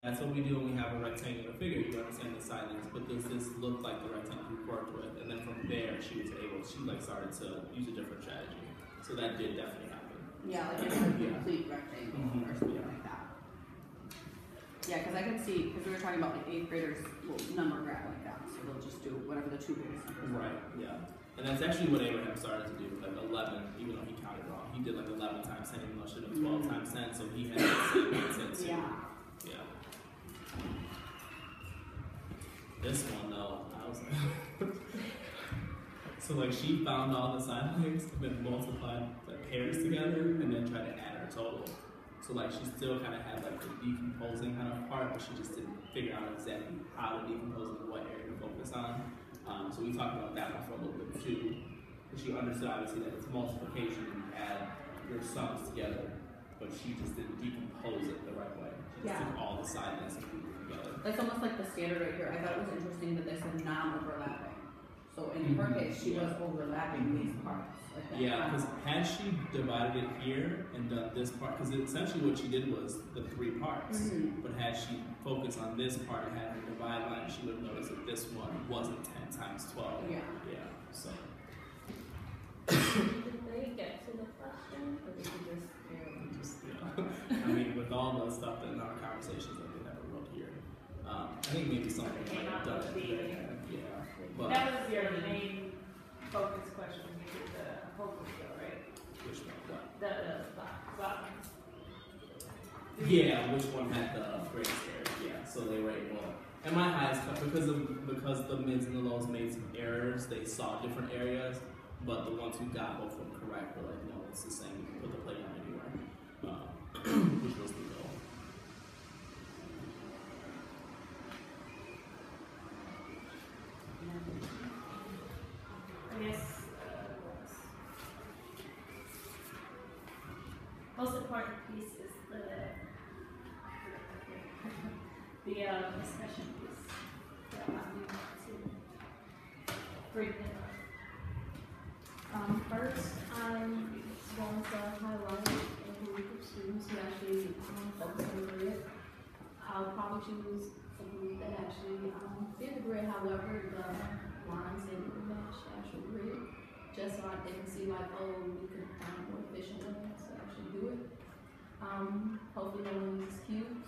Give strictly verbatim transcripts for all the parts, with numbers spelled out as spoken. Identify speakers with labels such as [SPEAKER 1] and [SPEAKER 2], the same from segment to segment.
[SPEAKER 1] That's what we do when we have a rectangular figure. You understand the side lengths, but does this look like the rectangle we worked with? And then from there, she was able, she like started to use a different strategy. So that did definitely happen.
[SPEAKER 2] Yeah, like it's a complete rectangle
[SPEAKER 1] Mm-hmm.
[SPEAKER 2] or something yeah. like that. Yeah, because I can see, because we were talking about like eighth graders will number graph like that, so they'll just do whatever the two biggest numbers are.
[SPEAKER 1] Right, yeah. And that's actually what Abraham started to do, like eleven, even though he counted wrong. He did like eleven times ten, even though it should have been twelve mm-hmm. times ten, so he had the same mindset too.
[SPEAKER 2] Yeah.
[SPEAKER 1] Yeah. This one though, I was like, so like she found all the side lengths and then multiplied the pairs together and then tried to add her total. So like she still kind of had like the decomposing kind of part, but she just didn't figure out exactly how to decompose and what area to focus on. Um, so we talked about that one for a little bit too. Because she understood obviously that it's multiplication and you add your sums together, but she just didn't decompose it the right way. She just
[SPEAKER 2] yeah.
[SPEAKER 1] took all the side lengths and put them together.
[SPEAKER 2] That's almost like the standard right here. I thought it was interesting that they said non-overlapping. So in mm-hmm. her case, she yeah. was overlapping these parts. Like that
[SPEAKER 1] yeah, because had she divided it here and done this part, because essentially what she did was the three parts, mm-hmm. but had she focused on this part and had her divide line, she would notice that this one wasn't ten times twelve.
[SPEAKER 2] Yeah.
[SPEAKER 1] Yeah, so.
[SPEAKER 3] Did they get to the question, or did you just, you know,
[SPEAKER 1] just yeah. I mean, with all the stuff that in our conversations that they never wrote here, um, I think maybe something might have done it. Yeah. But
[SPEAKER 3] that was your main focus question when you did the homework, though, right?
[SPEAKER 1] Which one? What?
[SPEAKER 3] The, the bottom.
[SPEAKER 1] Yeah, which one had the greatest errors? Yeah, so they were able. And my highest cut, because of because the mids and the lows made some errors, they saw different areas, but the ones who got both of them correct were like, no, it's the same. You can put the plate on anywhere, uh, which was the goal.
[SPEAKER 3] I guess uh, most important piece is the the uh, discussion piece. So how do you want to bring it up?
[SPEAKER 4] Um, first, I'm going to highlight a group of students who actually um, focus on the grid. I'll probably choose a group that actually um, did the grid, however, the lines didn't match the actual grid, just so I didn't see like, oh, we could find more efficient ways to actually do it. Um, hopefully no one uses cubes.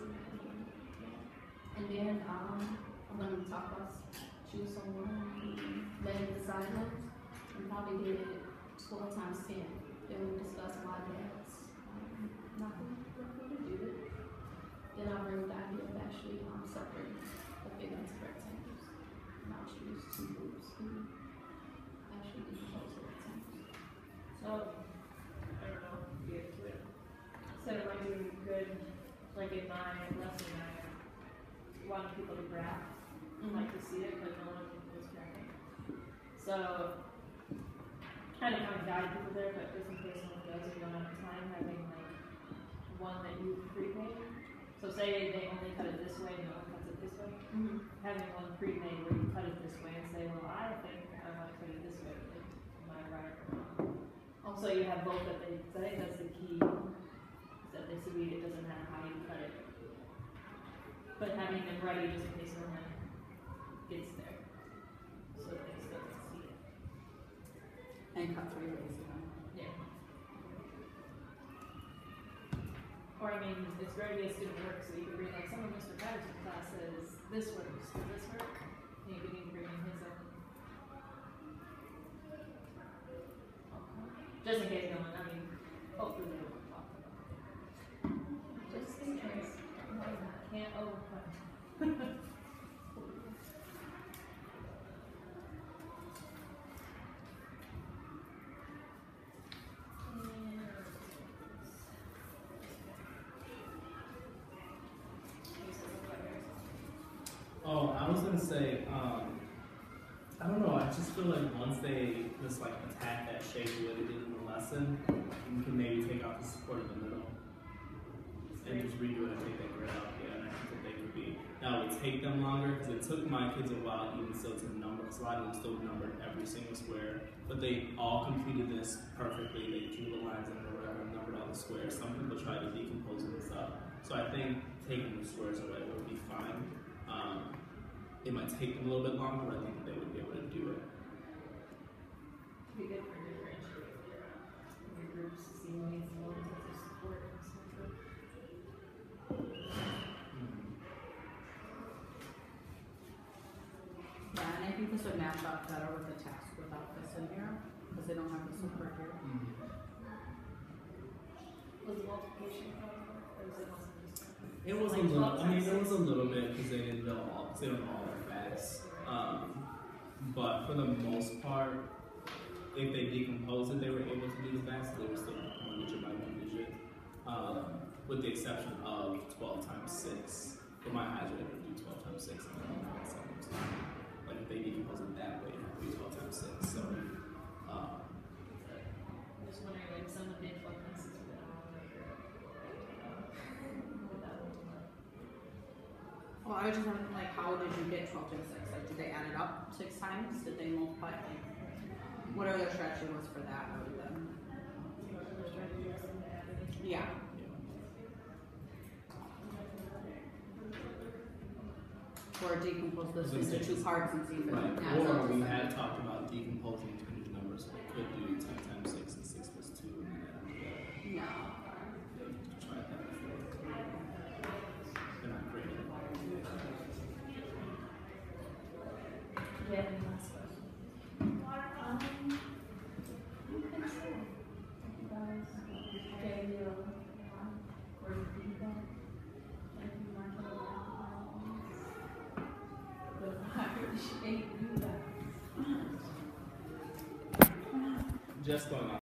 [SPEAKER 4] And then um, I'm going to talk about choose someone who led the side notes and probably did it twelve times ten. Then we discuss why that's um, not going to do it. Then I'll bring the idea of actually um, separating the figure into rectangles. And I'll choose two groups who actually decompose the rectangles.
[SPEAKER 3] So, I don't know, get to it. Instead of like doing good, like in my lesson, I want people to graph, mm-hmm. like to see it, but no one was graphing. So, kind of kind of guide people there, but just in case someone does, you don't have time, having like one that you pre-made. So say they only cut it this way and no one cuts it this way. Mm-hmm. Having one pre-made where you cut it this way and say, well, I think I want to cut it this way. Like, am I right or wrong? Also, you have both that they, I think that's the key, is that they see it doesn't matter how you cut it. But having them ready just in case someone gets there. So they still can see it.
[SPEAKER 2] And cut three ways, you know?
[SPEAKER 3] Yeah. Or I mean, it's very good student work, so you could bring like some of Mister Patterson's class says this works, does this work? And you could even bring in his own. Just in case no one, I mean, hopefully they won't talk about it. Just in case. Can't overcome.
[SPEAKER 1] Oh, I was gonna say, um, I don't know, I just feel like once they just like attack that shape the way they did in the lesson, you can maybe take out the support in the middle and just redo it and take that grid out. Yeah, and I think that they could be. Now it would take them longer because it took my kids a while even still to number, because a lot of them still numbered every single square, but they all completed this perfectly. They drew the lines in or whatever and numbered all the squares. Some people tried to decompose it and stuff. So I think taking the squares away would be fine. Um, it might take them a little bit longer, but I think they would be able to do it.
[SPEAKER 3] Be good for differentiating your, your groups to see what needs more in terms of support and stuff.
[SPEAKER 2] Yeah, and I think this would match up better with the text without this in here, because they don't have this support here.
[SPEAKER 3] Was the multiplication problem, or was it also just?
[SPEAKER 1] It was a
[SPEAKER 3] like
[SPEAKER 1] little.
[SPEAKER 3] twelve
[SPEAKER 1] I mean,
[SPEAKER 3] times
[SPEAKER 1] it was a
[SPEAKER 3] six?
[SPEAKER 1] little bit because they didn't know all. Cause they don't know all their facts. Um, but for the most part, if they decomposed it, they were able to do the facts. They were still one digit by one digit, um, with the exception of twelve times six. For my highs, were able to do twelve times six. And then one sometimes. Like if they decompose it that way, it would be twelve times six. So. Um,
[SPEAKER 3] I'm just wondering, like, some of the twelve times six would have like, what that would look like.
[SPEAKER 2] Well, I was just wondering, like, how did you get twelve times six? Like, did they add it up six times? Did they multiply it? Like, whatever their strategy was for that, I would then. Yeah. Or decompose this into two parts and see if it
[SPEAKER 1] Right.
[SPEAKER 2] adds
[SPEAKER 1] Or
[SPEAKER 2] up to
[SPEAKER 1] we
[SPEAKER 2] seven.
[SPEAKER 1] had talked about decomposing two new numbers. So we could do ten times six and six plus two, and then
[SPEAKER 2] No.
[SPEAKER 1] uh, try that before. They're not great.
[SPEAKER 3] Yeah, and last question.
[SPEAKER 4] Um, I think so. You guys gave me a, um, great feedback. Thank you, Mark. But I appreciate you guys.
[SPEAKER 1] Just going on